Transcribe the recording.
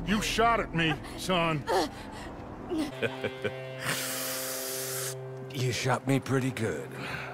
You shot at me, son. You shot me pretty good.